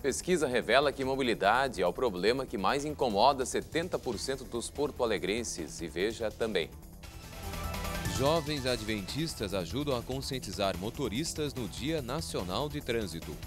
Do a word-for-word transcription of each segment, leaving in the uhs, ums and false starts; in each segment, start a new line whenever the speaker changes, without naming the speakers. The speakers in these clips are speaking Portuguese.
Pesquisa revela que mobilidade é o problema que mais incomoda setenta por cento dos porto-alegrenses. E veja também.
Jovens adventistas ajudam a conscientizar motoristas no Dia Nacional de Trânsito.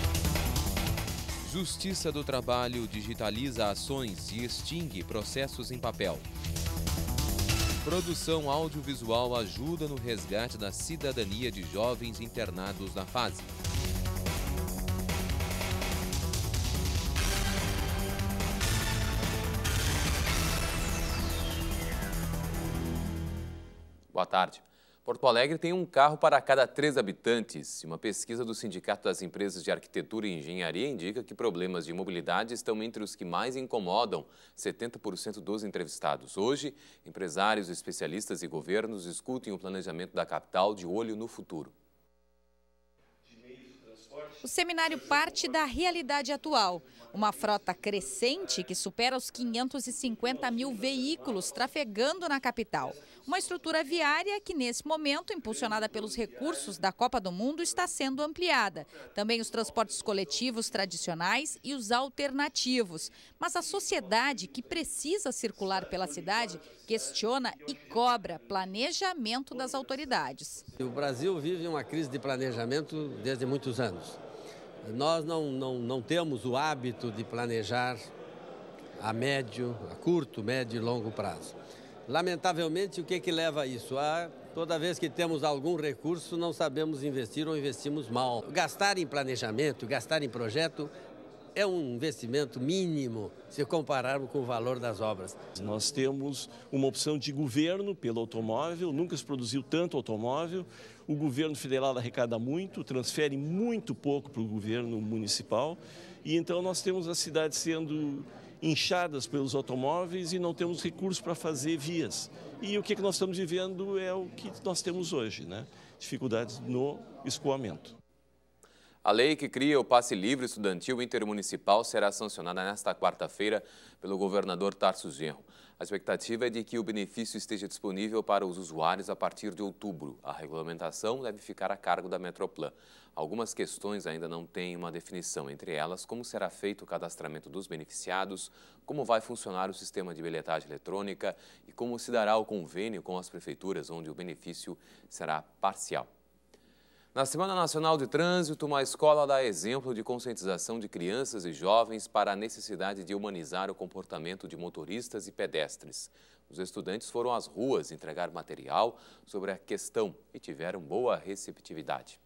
Justiça do Trabalho digitaliza ações e extingue processos em papel. Produção audiovisual ajuda no resgate da cidadania de jovens internados na fase.
Boa tarde. Porto Alegre tem um carro para cada três habitantes. Uma pesquisa do Sindicato das Empresas de Arquitetura e Engenharia indica que problemas de mobilidade estão entre os que mais incomodam setenta por cento dos entrevistados. Hoje, empresários, especialistas e governos discutem o planejamento da capital de olho no futuro.
O seminário parte da realidade atual. Uma frota crescente que supera os quinhentos e cinquenta mil veículos trafegando na capital. Uma estrutura viária que, nesse momento, impulsionada pelos recursos da Copa do Mundo, está sendo ampliada. Também os transportes coletivos tradicionais e os alternativos. Mas a sociedade, que precisa circular pela cidade, questiona e cobra planejamento das autoridades.
O Brasil vive uma crise de planejamento desde muitos anos. Nós não, não, não temos o hábito de planejar a médio, a curto, médio e longo prazo. Lamentavelmente, o que que leva a isso? A, toda vez que temos algum recurso, não sabemos investir ou investimos mal. Gastar em planejamento, gastar em projeto é um investimento mínimo se compararmos com o valor das obras.
Nós temos uma opção de governo pelo automóvel, nunca se produziu tanto automóvel. O governo federal arrecada muito, transfere muito pouco para o governo municipal. E então nós temos a cidade sendo inchadas pelos automóveis e não temos recursos para fazer vias. E o que, que nós estamos vivendo é o que nós temos hoje, né? Dificuldades no escoamento.
A lei que cria o passe livre estudantil intermunicipal será sancionada nesta quarta-feira pelo governador Tarso Genro. A expectativa é de que o benefício esteja disponível para os usuários a partir de outubro. A regulamentação deve ficar a cargo da Metroplan. Algumas questões ainda não têm uma definição, entre elas como será feito o cadastramento dos beneficiados, como vai funcionar o sistema de bilhetagem eletrônica e como se dará o convênio com as prefeituras, onde o benefício será parcial. Na Semana Nacional de Trânsito, uma escola dá exemplo de conscientização de crianças e jovens para a necessidade de humanizar o comportamento de motoristas e pedestres. Os estudantes foram às ruas entregar material sobre a questão e tiveram boa receptividade.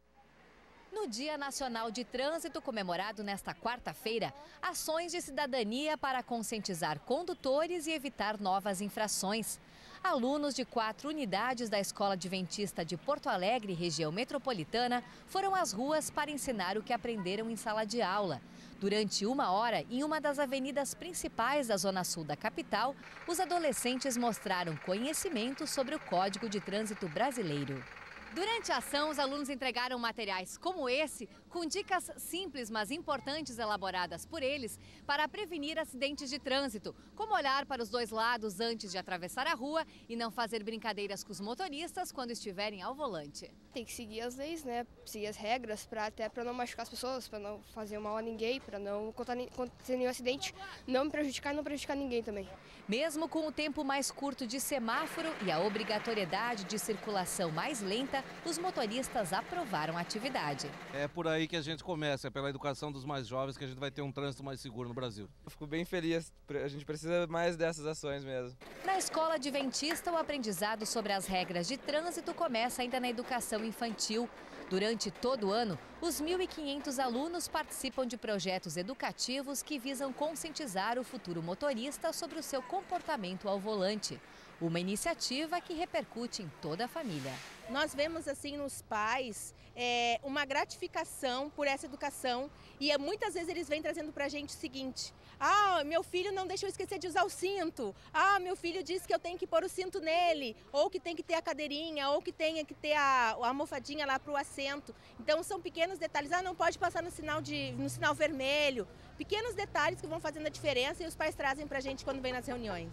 No Dia Nacional de Trânsito, comemorado nesta quarta-feira, ações de cidadania para conscientizar condutores e evitar novas infrações. Alunos de quatro unidades da Escola Adventista de Porto Alegre, região metropolitana, foram às ruas para ensinar o que aprenderam em sala de aula. Durante uma hora, em uma das avenidas principais da zona sul da capital, os adolescentes mostraram conhecimento sobre o Código de Trânsito Brasileiro. Durante a ação, os alunos entregaram materiais como esse, com dicas simples, mas importantes elaboradas por eles para prevenir acidentes de trânsito, como olhar para os dois lados antes de atravessar a rua e não fazer brincadeiras com os motoristas quando estiverem ao volante.
Tem que seguir as leis, né? Seguir as regras, pra, até para não machucar as pessoas, para não fazer mal a ninguém, para não acontecer nenhum acidente, não me prejudicar e não prejudicar ninguém também.
Mesmo com o tempo mais curto de semáforo e a obrigatoriedade de circulação mais lenta, os motoristas aprovaram a atividade.
É por aí que a gente começa, é pela educação dos mais jovens que a gente vai ter um trânsito mais seguro no Brasil.
Eu fico bem feliz, a gente precisa mais dessas ações mesmo.
Na Escola Adventista, o aprendizado sobre as regras de trânsito começa ainda na educação infantil. Durante todo o ano, os mil e quinhentos alunos participam de projetos educativos que visam conscientizar o futuro motorista sobre o seu comportamento ao volante. Uma iniciativa que repercute em toda a família.
Nós vemos assim nos pais é, uma gratificação por essa educação e é, muitas vezes eles vêm trazendo para a gente o seguinte: ah, meu filho não deixou esquecer de usar o cinto, ah, meu filho disse que eu tenho que pôr o cinto nele, ou que tem que ter a cadeirinha, ou que tem que ter a, a almofadinha lá para o assento. Então são pequenos detalhes, ah, não pode passar no sinal, de, no sinal vermelho, pequenos detalhes que vão fazendo a diferença e os pais trazem para a gente quando vem nas reuniões.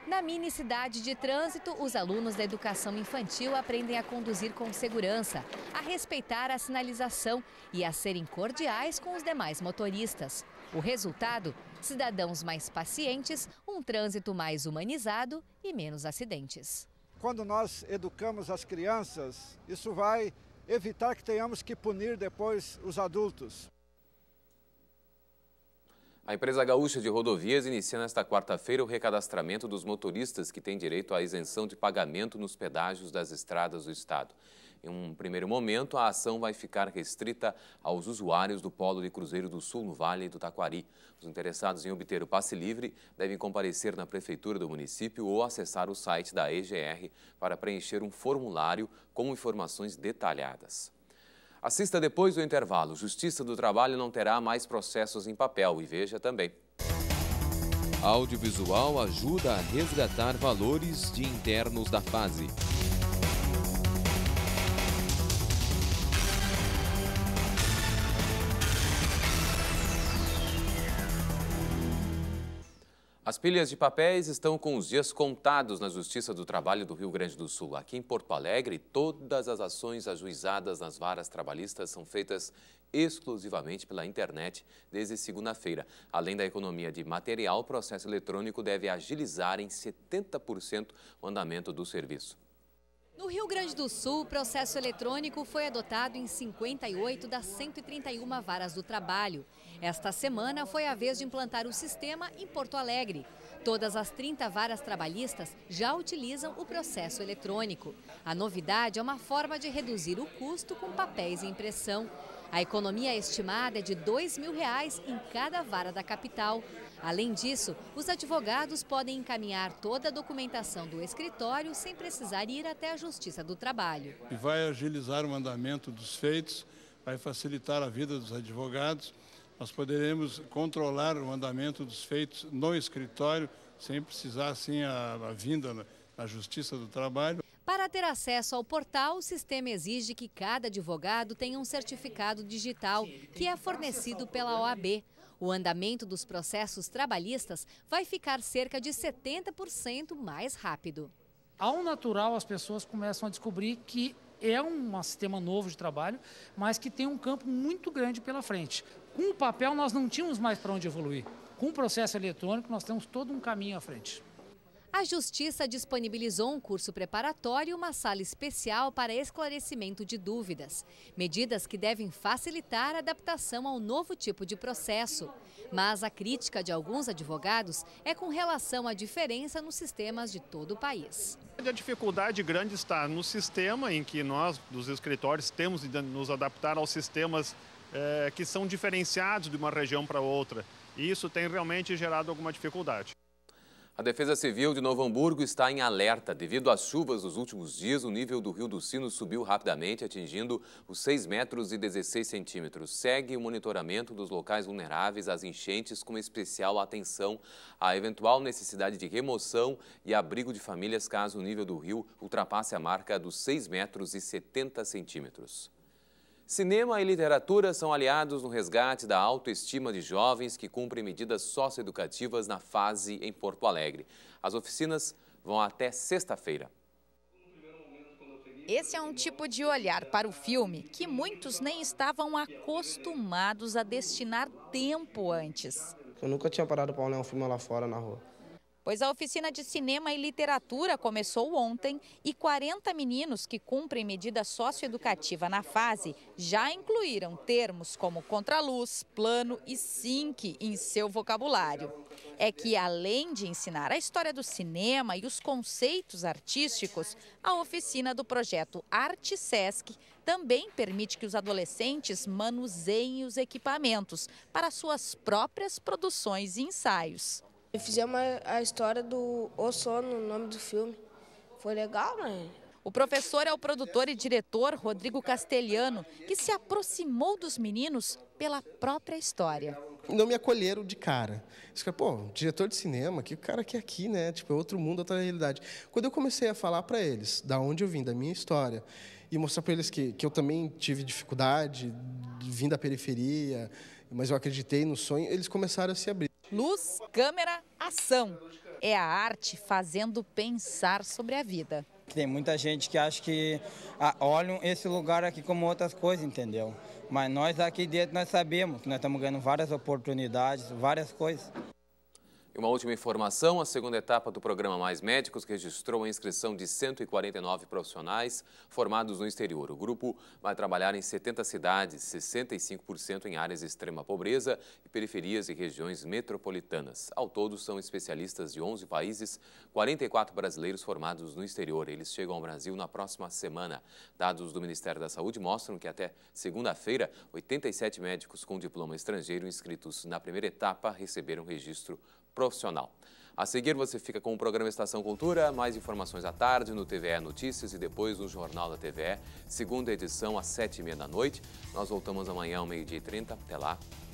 Na mini cidade de trânsito, os alunos da educação infantil aprendem a conduzir com segurança, a respeitar a sinalização e a serem cordiais com os demais motoristas. O resultado? Cidadãos mais pacientes, um trânsito mais humanizado e menos acidentes.
Quando nós educamos as crianças, isso vai evitar que tenhamos que punir depois os adultos.
A empresa gaúcha de rodovias inicia nesta quarta-feira o recadastramento dos motoristas que têm direito à isenção de pagamento nos pedágios das estradas do estado. Em um primeiro momento, a ação vai ficar restrita aos usuários do Polo de Cruzeiro do Sul, no Vale do Taquari. Os interessados em obter o passe livre devem comparecer na prefeitura do município ou acessar o site da E G R para preencher um formulário com informações detalhadas. Assista depois do intervalo. Justiça do Trabalho não terá mais processos em papel. E veja também.
Audiovisual ajuda a resgatar valores de internos da fase.
As pilhas de papéis estão com os dias contados na Justiça do Trabalho do Rio Grande do Sul. Aqui em Porto Alegre, todas as ações ajuizadas nas varas trabalhistas são feitas exclusivamente pela internet desde segunda-feira. Além da economia de material, o processo eletrônico deve agilizar em setenta por cento o andamento do serviço.
No Rio Grande do Sul, o processo eletrônico foi adotado em cinquenta e oito das cento e trinta e uma varas do trabalho. Esta semana foi a vez de implantar o sistema em Porto Alegre. Todas as trinta varas trabalhistas já utilizam o processo eletrônico. A novidade é uma forma de reduzir o custo com papéis e impressão. A economia estimada é de dois mil reais em cada vara da capital. Além disso, os advogados podem encaminhar toda a documentação do escritório sem precisar ir até a Justiça do Trabalho.
E vai agilizar o andamento dos feitos, vai facilitar a vida dos advogados. Nós poderemos controlar o andamento dos feitos no escritório, sem precisar, assim, a, a vinda na, na Justiça do Trabalho.
Para ter acesso ao portal, o sistema exige que cada advogado tenha um certificado digital, que é fornecido pela O A B. O andamento dos processos trabalhistas vai ficar cerca de setenta por cento mais rápido.
Ao natural, as pessoas começam a descobrir que é um sistema novo de trabalho, mas que tem um campo muito grande pela frente. Com o papel, nós não tínhamos mais para onde evoluir. Com o processo eletrônico, nós temos todo um caminho à frente.
A Justiça disponibilizou um curso preparatório e uma sala especial para esclarecimento de dúvidas. Medidas que devem facilitar a adaptação ao novo tipo de processo. Mas a crítica de alguns advogados é com relação à diferença nos sistemas de todo o país.
A dificuldade grande está no sistema em que nós, dos escritórios, temos de nos adaptar aos sistemas eh, que são diferenciados de uma região para outra. E isso tem realmente gerado alguma dificuldade.
A Defesa Civil de Novo Hamburgo está em alerta. Devido às chuvas dos últimos dias, o nível do Rio do Sino subiu rapidamente, atingindo os seis metros e dezesseis centímetros. Segue o monitoramento dos locais vulneráveis às enchentes, com especial atenção à eventual necessidade de remoção e abrigo de famílias caso o nível do rio ultrapasse a marca dos seis metros e setenta centímetros. Cinema e literatura são aliados no resgate da autoestima de jovens que cumprem medidas socioeducativas na fase em Porto Alegre. As oficinas vão até sexta-feira.
Esse é um tipo de olhar para o filme que muitos nem estavam acostumados a destinar tempo antes.
Eu nunca tinha parado para olhar um filme lá fora, na rua.
Pois a oficina de cinema e literatura começou ontem e quarenta meninos que cumprem medida socioeducativa na fase já incluíram termos como contraluz, plano e sync em seu vocabulário. É que, além de ensinar a história do cinema e os conceitos artísticos, a oficina do projeto Arte Sesc também permite que os adolescentes manuseiem os equipamentos para suas próprias produções e ensaios.
Fizemos a história do O Sono, o nome do filme. Foi legal, né?
O professor é o produtor e diretor Rodrigo Castelhano, que se aproximou dos meninos pela própria história.
Não me acolheram de cara. Isso, pô, diretor de cinema, que o cara que é aqui, né? Tipo, é outro mundo, outra realidade. Quando eu comecei a falar para eles da onde eu vim, da minha história, e mostrar para eles que, que eu também tive dificuldade, vim da periferia, mas eu acreditei no sonho, eles começaram a se abrir.
Luz, câmera, ação. É a arte fazendo pensar sobre a vida.
Tem muita gente que acha que ah, olham esse lugar aqui como outras coisas, entendeu? Mas nós aqui dentro nós sabemos que nós estamos ganhando várias oportunidades, várias coisas.
E uma última informação, a segunda etapa do programa Mais Médicos registrou a inscrição de cento e quarenta e nove profissionais formados no exterior. O grupo vai trabalhar em setenta cidades, sessenta e cinco por cento em áreas de extrema pobreza e periferias e regiões metropolitanas. Ao todo, são especialistas de onze países, quarenta e quatro brasileiros formados no exterior. Eles chegam ao Brasil na próxima semana. Dados do Ministério da Saúde mostram que até segunda-feira, oitenta e sete médicos com diploma estrangeiro inscritos na primeira etapa receberam registro profissional. A seguir, você fica com o programa Estação Cultura, mais informações à tarde no T V E Notícias e depois no Jornal da T V E, segunda edição às sete e meia da noite. Nós voltamos amanhã ao meio-dia e trinta. Até lá.